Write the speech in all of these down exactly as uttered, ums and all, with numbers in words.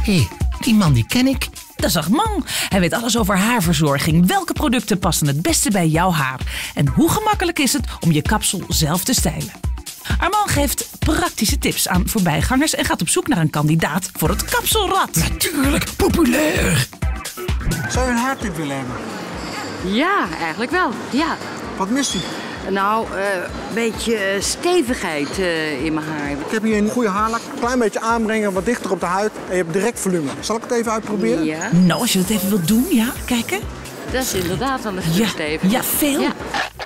Hé, die man die ken ik. Dat is Armand. Hij weet alles over haarverzorging. Welke producten passen het beste bij jouw haar? En hoe gemakkelijk is het om je kapsel zelf te stijlen? Armand geeft praktische tips aan voorbijgangers en gaat op zoek naar een kandidaat voor het kapselrad. Natuurlijk, populair. Zou je een haartip willen hebben? Ja, eigenlijk wel. Ja. Wat mist u? Nou, een uh, beetje uh, stevigheid uh, in mijn haar. Ik heb hier een goede haarlak. Een klein beetje aanbrengen, wat dichter op de huid. En je hebt direct volume. Zal ik het even uitproberen? Ja. Nou, als je dat even wilt doen, ja. Kijken. Dat is inderdaad wel een stuk Ja, stevig. ja, veel. Ja.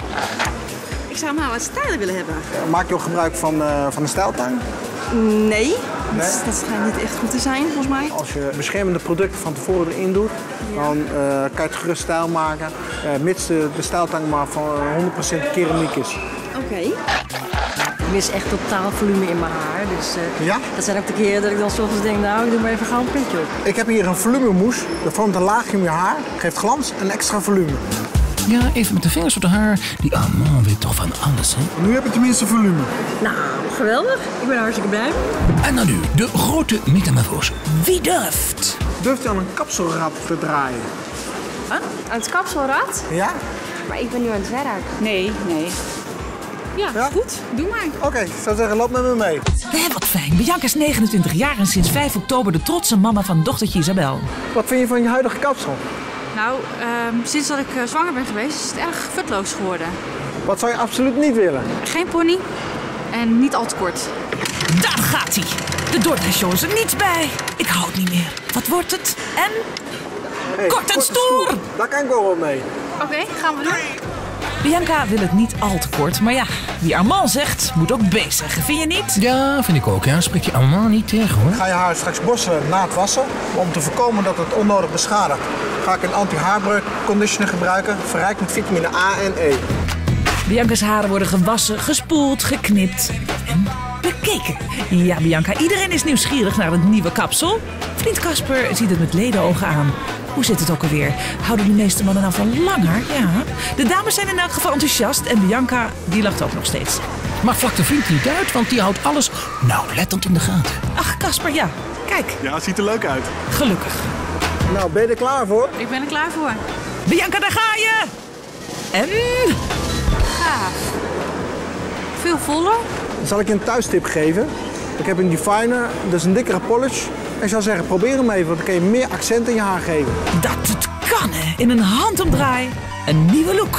Ik zou maar wat stijlen willen hebben. Maak je ook gebruik van, uh, van een stijltang? Nee, Nee? Dat, dat schijnt niet echt goed te zijn, volgens mij. Als je beschermende producten van tevoren erin doet, ja. dan uh, kan je het gerust stijl maken. Uh, mits de, de stijltang maar van honderd procent keramiek is. Oké. Okay. Ik mis echt totaal volume in mijn haar. Dus uh, ja? dat zijn ook de keren dat ik dan soms denk, nou, ik doe maar even gauw een petje op. Ik heb hier een volumemousse. Dat vormt een laagje om je haar, geeft glans en extra volume. Ja, even met de vingers op de haar. Die Armand weet toch van alles, hè? Nu heb je tenminste volume. Nou, geweldig. Ik ben hartstikke blij. En dan nu, de grote metamorfose. Wie durft? Durft je aan een kapselrad te draaien? Huh? Aan het kapselrad? Ja? Maar ik ben nu aan het werk. Nee, nee. Ja, ja? goed. Doe maar. Oké, okay, ik zou zeggen, loop met me mee. Hé, wat fijn. Bianca is negenentwintig jaar en sinds vijf oktober de trotse mama van dochtertje Isabel. Wat vind je van je huidige kapsel? Nou, uh, sinds dat ik uh, zwanger ben geweest is het erg futloos geworden. Wat zou je absoluut niet willen? Geen pony en niet al te kort. Daar gaat hij. De Dordrecht Show is er niets bij. Ik hou het niet meer. Wat wordt het? En? Hey, kort en stoer. stoer! Daar kan ik wel mee. Oké, okay, gaan we doen. Bianca wil het niet al te kort, maar ja, wie Armand zegt, moet ook B zeggen, vind je niet? Ja, vind ik ook, ja. Spreek je Armand niet tegen, hoor. Ga je haar straks bossen na het wassen. Om te voorkomen dat het onnodig beschadigt, ga ik een anti-haarbreuk conditioner gebruiken, verrijkt met vitamine A en E. Bianca's haren worden gewassen, gespoeld, geknipt en bekeken. Ja, Bianca, iedereen is nieuwsgierig naar het nieuwe kapsel. Vriend Casper ziet het met ledenogen aan. Hoe zit het ook alweer? Houden de meeste mannen nou van lang haar? Ja. De dames zijn in elk geval enthousiast en Bianca, die lacht ook nog steeds. Maar vlak de vriend niet uit, want die houdt alles nauwlettend in de gaten. Ach, Casper, ja. Kijk. Ja, het ziet er leuk uit. Gelukkig. Nou, ben je er klaar voor? Ik ben er klaar voor. Bianca, daar ga je! En? Gaaf. Veel voller. Zal ik je een thuistip geven? Ik heb een definer, dat is een dikkere polish. Ik zou zeggen, probeer hem even, want dan kan je meer accent in je haar geven. Dat het kan, hè? In een handomdraai. Een nieuwe look.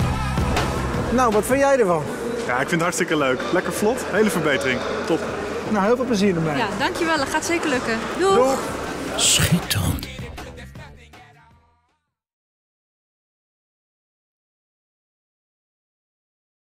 Nou, wat vind jij ervan? Ja, ik vind het hartstikke leuk. Lekker vlot, hele verbetering. Top. Nou, heel veel plezier ermee. Ja, dankjewel. Dat gaat zeker lukken. Doeg! Doeg. Schitterend.